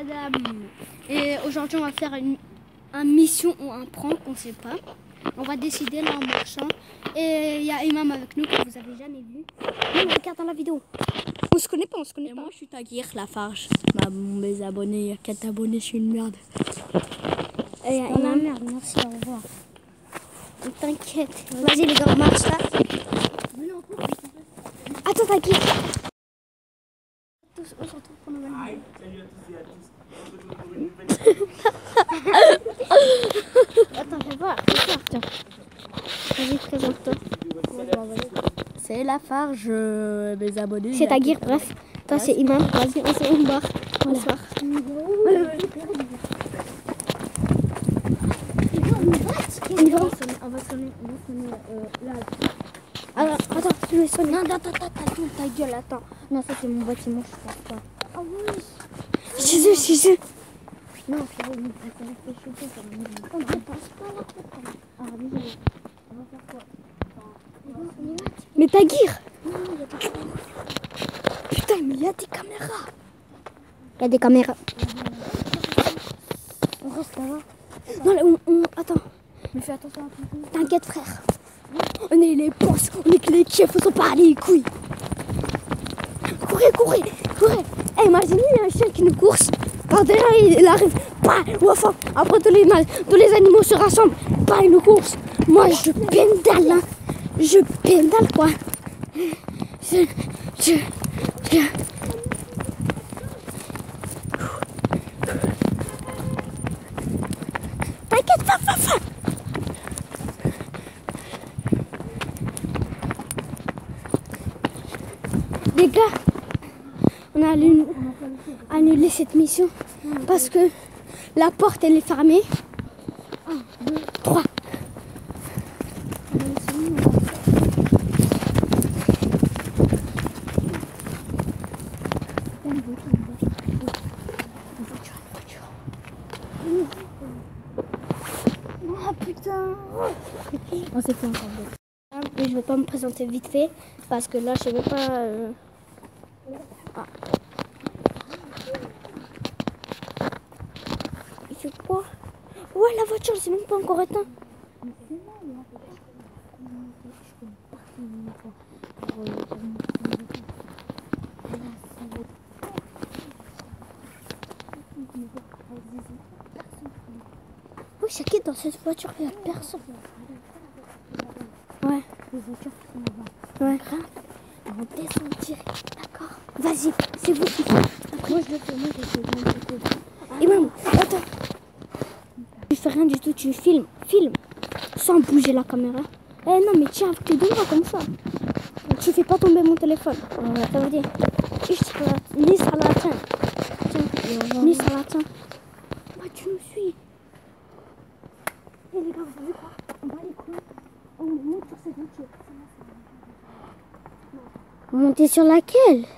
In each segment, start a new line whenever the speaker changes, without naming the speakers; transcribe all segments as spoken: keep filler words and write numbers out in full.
madame. Et aujourd'hui, on va faire une, une mission ou un prank, on ne sait pas. On va décider là en marchant. Et il y a Imam avec nous que vous avez jamais vu. On regarde dans la vidéo. On se connaît pas, on se connaît
Et
pas.
moi, je suis Taguir, la farge. Bah, mes abonnés, il y a quatre abonnés, je suis une merde.
Et dans la merde, merci, au revoir. T'inquiète. Vas-y les gars, on marche là. Attends, t'inquiète. Tous, on se retrouve pour nous. Attends, fais voir, fais voir, tiens. Vas-y, présente-toi.
C'est la farge, euh, mes abonnés.
C'est Taguir, bref. Toi, c'est Imam. Vas-y, on se barre. Bonsoir.
On va sonner, on va sonner euh, là, là.
Alors, attends, je vais sonner. Non, attends, attends, attends, ta gueule, attends. Non, ça c'est mon bâtiment, je pense pas. Ah oui. Chez eux, chez eux. Non, c'est vrai, ça fait chez eux, ça me on ne passe pas là. Ah oui, on va faire quoi? Mais Taguir. Putain, mais il y a des caméras. Il y a des caméras. On reste là-bas. Non, là, on, on, attends.
Mais fais attention à tout.
T'inquiète, frère. On est les boss, on est que les chefs, on s'en bat les couilles. Courez, courez, courez. Hey, imaginez, il y a un chien qui nous course. Par derrière, il arrive. Bah, ou enfin, après, tous les, tous les animaux se rassemblent. Bah, il nous course. Moi, je pédale, hein. Je pédale, quoi. Je... Je... je... T'inquiète pas, fa, fa. Les gars, on a annulé cette mission parce que la porte elle est fermée. un, deux, trois. Oh putain.
On s'est fait encore d'autres.
Mais je vais pas me présenter vite fait parce que là je vais pas. Euh... Ah. Il fait quoi? Ouais, la voiture, c'est même pas encore éteint. Oui, c'est qui dans cette voiture? Il n'y a personne. Ouais.
Les voitures qui sont là-bas.
Ouais.
On descend direct, d'accord?
Vas-y, c'est vous qui faites.
Moi je le fais, moi je le fais, moi je le fais.
Et même, attends. Tu fais rien du tout, tu filmes, filme. Sans bouger la caméra. Eh non, mais tiens avec tes deux bras comme ça. Tu fais pas tomber mon téléphone. Ouais. Ça veut dire. Ni ça la tient. Tiens, ni ça la tient. Bah, tu nous suis. Eh les gars, vous savez quoi? On va les couilles. On monte sur cette voiture. Monter sur laquelle?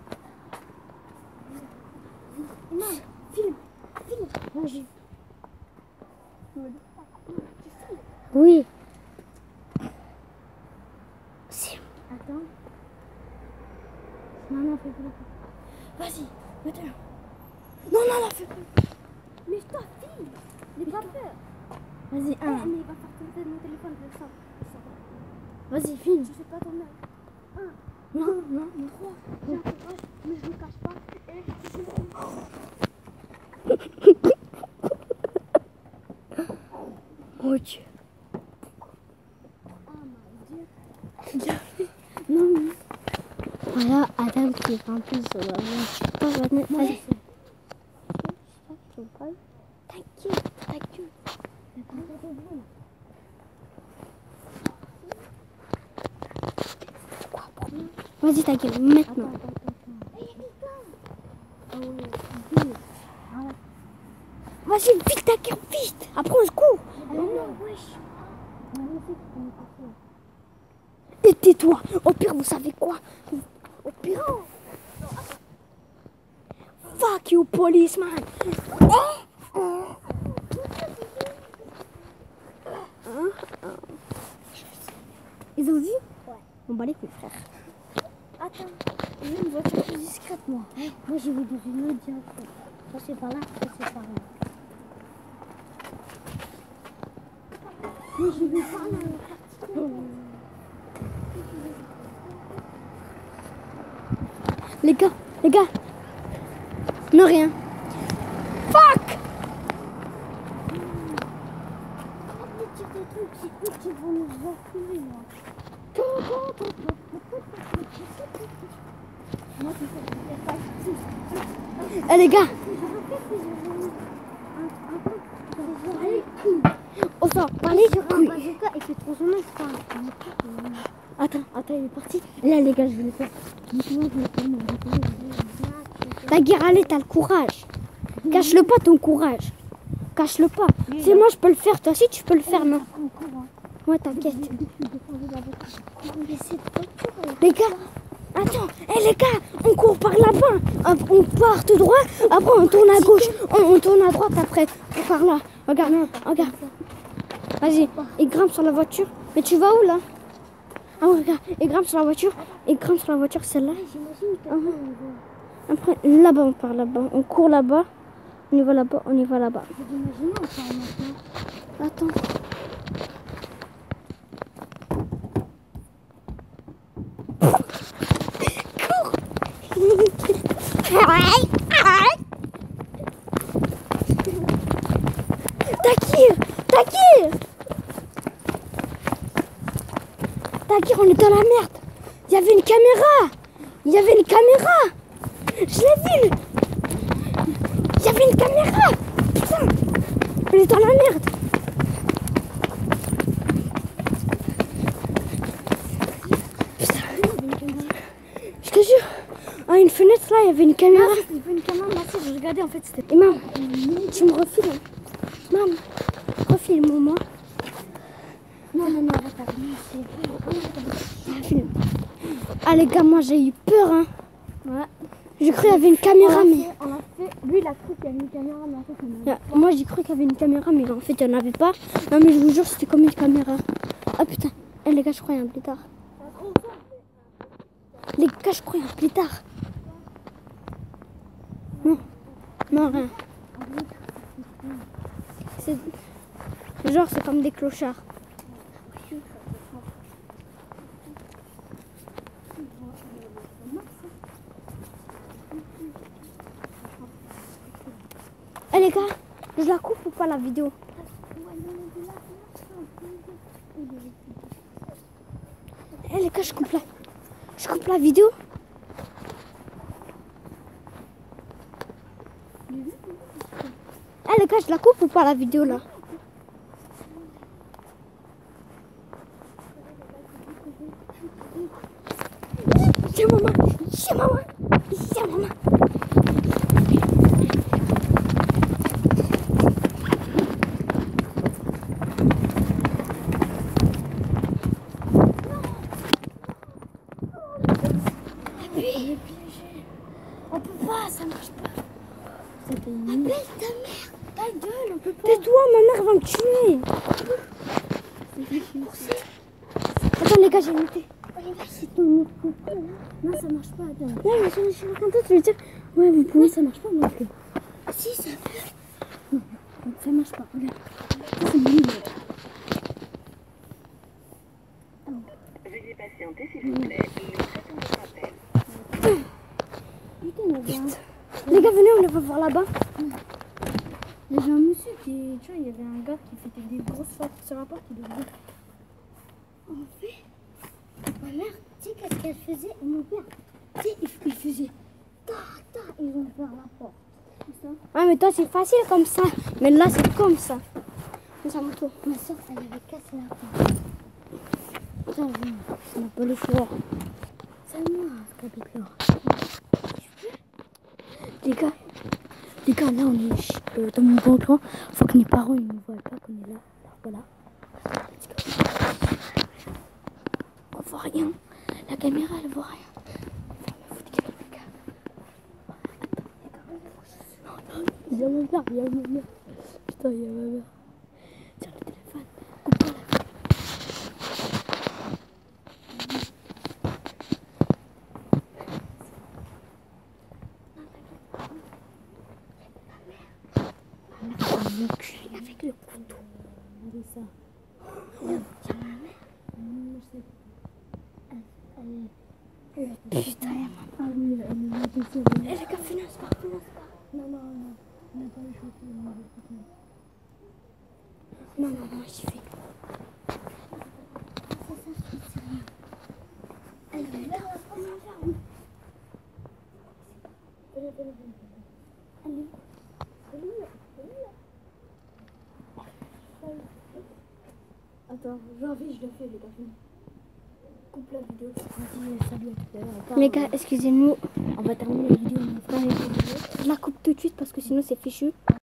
Non, filme, filme. Vas-y. Oui. C'est...
Attends.
Non, non, fais pas. Vas-y, mets-le. Non, non, non, fais pas. Mais je t'en filme. N'aie pas peur.
Vas-y, un.
Eh, mais il va faire tomber mon téléphone, je sens.
Vas-y, filme.
Je fais pas tomber. Un.
Non, non, non.
Trois. J'ai un peu peur, mais je ne cache pas. Et je...
Oh Dieu.
Oh mon Dieu.
Non, non. Voilà, Adam qui est un peu sur la voie.
Vas-y.
T'inquiète, t'inquiète.
Vas-y, ta gueule, maintenant. Vas-y, vite, ta gueule, vite. Après, on se court.
Oh non, wesh.
Et tais-toi. Au pire, vous savez quoi? Au pire. Fuck you, policeman. Ils ont vu?
Ouais.
On bat les couilles, frère.
Attends, j'ai une voiture plus discrète, moi. Moi, j'ai vu dans une autre direction. passer par là, passer par là. Mais je vais pas là.
Les gars, les gars. Non, rien. Fuck! Eh les gars! On sort, parlez de couilles. Attends, attends, il est parti. Là les gars, je vais le faire. Ta guerre, allez, t'as le courage. Cache-le pas ton courage. Cache-le pas. C'est moi, je peux le faire. Toi aussi, tu peux le faire, non? Ouais, t'inquiète. Les gars, attends. Eh les gars, on court par là-bas. On part tout droit. Après, on tourne à gauche. On, on tourne à droite après. Par là. Regarde, regarde. Vas-y, il grimpe sur la voiture. Mais tu vas où là? Ah regarde, il grimpe sur la voiture. Il grimpe sur la voiture, celle-là. Après, là-bas, on part là-bas. On court là-bas. On y va là-bas, on y va là-bas. Attends. Cours. Takir, Takir, Takir, on est dans la merde. Il y avait une caméra. Il y avait une caméra. Je l'ai vu. Il y avait une caméra. Putain. On est dans la merde. Putain. Je te jure. À une fenêtre là, il y avait une caméra.
Il y avait une caméra, moi aussi, je regardais en fait, c'était...
Et maman, tu me refiles. Maman, refile-moi.
Non, non, non, arrête, c'est...
Filme. Ah les gars, moi j'ai eu peur hein.
Ouais.
J'ai cru qu'il y avait une caméra
on
mais...
fait, on a fait... Lui il a cru qu'il y avait une caméra mais en fait il
Yeah. Moi j'ai cru qu'il y avait une caméra mais en fait il n'y en avait pas. Non mais je vous jure c'était comme une caméra. Ah putain. Eh les gars je crois qu'il y a un pétard. Les gars je crois qu'il y a un pétard. Non. Non rien. C'est... Genre c'est comme des clochards. Eh les gars, je la coupe ou pas la vidéo? Eh les gars, je coupe la, je coupe la vidéo. Eh les gars, je la coupe ou pas la vidéo là? Tiens maman, tiens maman, tiens maman. On peut pas, ça marche pas. Appelle ta mère. Ta gueule, on peut pas. Tais-toi, ma mère va me tuer. Attends les gars, j'ai noté.
C'est ton micro. Non, ça marche pas, attends.
Ouais, mais je suis contente, je veux dire. Ouais, vous pouvez.
Non, ça marche pas, moi.
Si, ça marche.
Non, ça marche pas, regarde. Ça, c'est mon numéro.
Veuillez patienter s'il vous plaît, nous traitons votre appel.
Putain, il y avait un...
Les gars, venez, on va voir là-bas.
Il y avait un monsieur qui, tu vois, il y avait un gars qui faisait des grosses fautes sur la porte, il devait...
En fait, ma mère, tu sais qu'est-ce qu'elle faisait? Mon père, tu sais, il, il faisait ta, ta, ils vont faire la porte. Ça. Ouais, mais toi, c'est facile comme ça. Mais là, c'est comme ça. C'est à mon tour.
Ma soeur, elle avait cassé la porte.
Ça, on n'a pas le choix.
C'est à moi, ce qu'elle pleure.
Les gars, les gars, là, on est euh, dans mon balcon. Faut que mes parents, ils ne voient pas qu'on est là. Alors, voilà. On voit rien. La caméra, elle voit rien. Il y a ma mère, il y a ma mère. Putain, il y a ma mère. Tiens le téléphone. Coupe pas la l'enculer avec le couteau.
Allez, ça.
Tiens, ma mère.
Hum, je sais. Allez.
Putain,
Ah oui, elle est là, c'est sûr.
elle est qu'à finance pas, finance pas.
Non, non, non. On n'a pas le choix. On n'a pas le choix.
Non, non, moi j'y vais. Elle est là, on va faire. Allez.
Attends, j'envie, je le fais, les gars. Coupe la vidéo. Vas-y, salut à tout à l'heure.
Les gars, excusez-nous.
On va terminer la vidéo. On va faire
Je la coupe tout de suite parce que sinon c'est fichu.